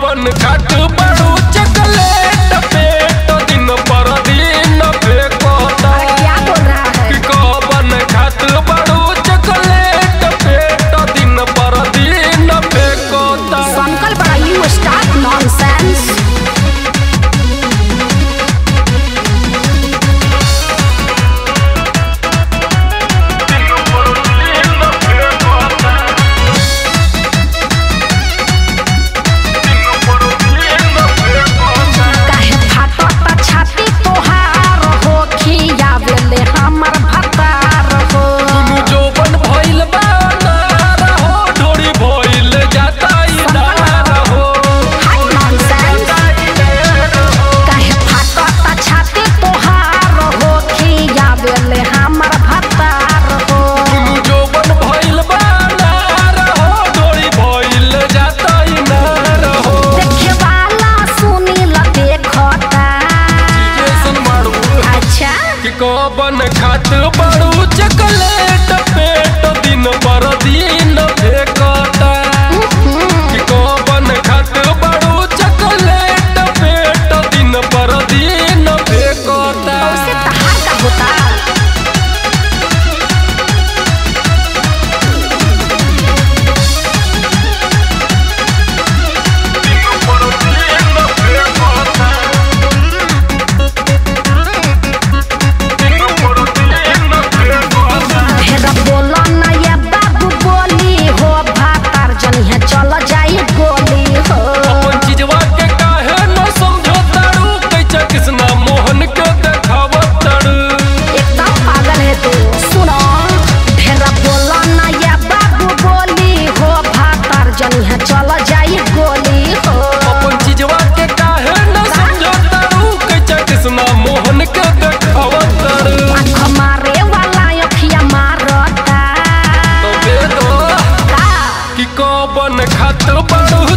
कौन खात बड़ू चॉकलेट पेट दिन पर दिन फेंकता। क्या बोल रहा है? कि कौन खात बड़ू चॉकलेट पेट दिन पर दिन फेंकता। संकल बड़ा यू स्टार्ट नॉनसेंस। कौन खात बड़ू चॉकलेट पेट दिन पर दिन फेंकता। कि कौन खात बड़ू चॉकलेट पेट दिन पर दिन फेंकता। उससे तहार का होता। कौन खात बड़ू